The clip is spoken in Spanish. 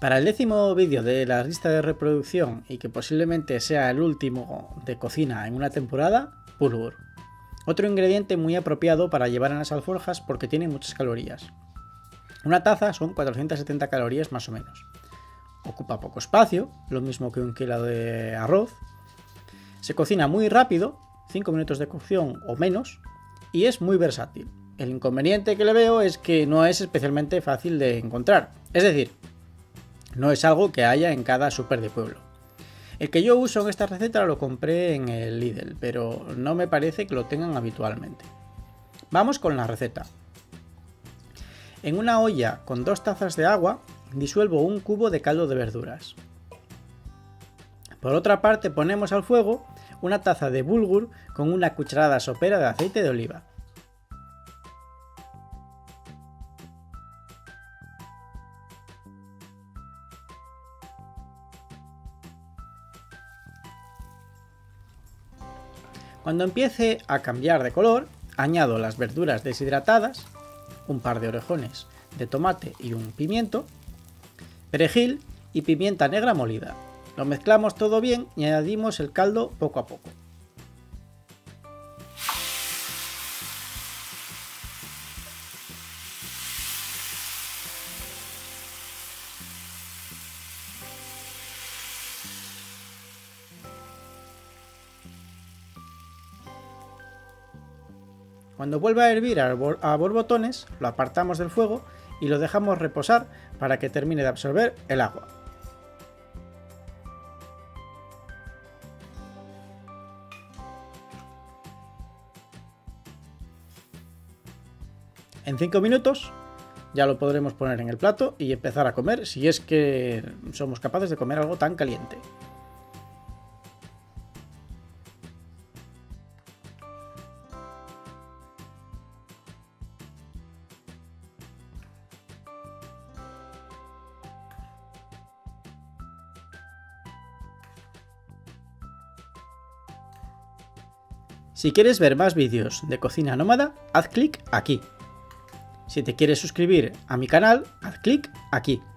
Para el 10º vídeo de la lista de reproducción y que posiblemente sea el último de cocina en una temporada, bulgur. Otro ingrediente muy apropiado para llevar en las alforjas porque tiene muchas calorías. Una taza son 470 calorías más o menos. Ocupa poco espacio, lo mismo que un kilo de arroz. Se cocina muy rápido, 5 minutos de cocción o menos, y es muy versátil. El inconveniente que le veo es que no es especialmente fácil de encontrar. Es decir, no es algo que haya en cada súper de pueblo. El que yo uso en esta receta lo compré en el Lidl, pero no me parece que lo tengan habitualmente. Vamos con la receta. En una olla con 2 tazas de agua disuelvo un cubo de caldo de verduras. Por otra parte ponemos al fuego una taza de bulgur con una cucharada sopera de aceite de oliva. Cuando empiece a cambiar de color, añado las verduras deshidratadas, un par de orejones de tomate y un pimiento, perejil y pimienta negra molida. Lo mezclamos todo bien y añadimos el caldo poco a poco. Cuando vuelva a hervir a borbotones, lo apartamos del fuego y lo dejamos reposar para que termine de absorber el agua. En 5 minutos ya lo podremos poner en el plato y empezar a comer si es que somos capaces de comer algo tan caliente. Si quieres ver más vídeos de cocina nómada, haz clic aquí. Si te quieres suscribir a mi canal, haz clic aquí.